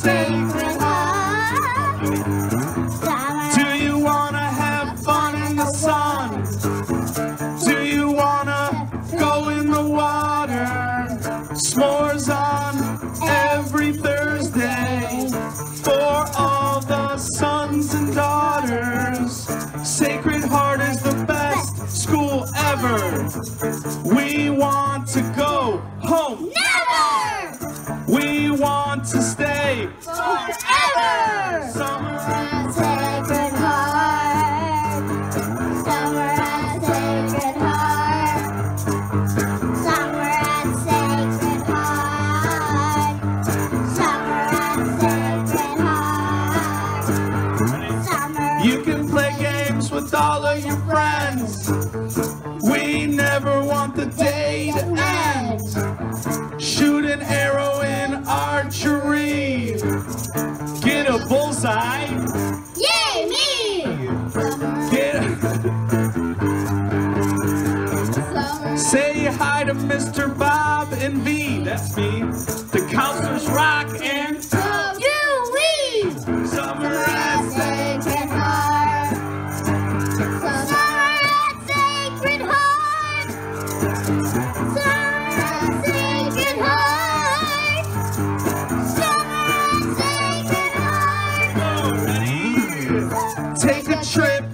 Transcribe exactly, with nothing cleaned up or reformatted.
Sacred Heart. Do you wanna have fun in the sun? Do you wanna go in the water? S'mores on every Thursday for all the sons and daughters. Sacred Heart is the best school ever. We want to go home. Never! We want to stay Forever! Summer at Sacred Heart. Summer at Sacred Heart. Summer at Sacred Heart. Summer at Sacred Heart. Summer. You can play games with all of your friends. We never want the day to end. Shoot an arrow in archery. Get a bullseye. Yay, me! Get a... Summer. Say hi to Mister Bob and V. That's me. The counselors rock and So do we! summer at Sacred Heart. Summer at Sacred Heart. Summer at Sacred Heart. Summer at Sacred Heart. Ready? Take a trip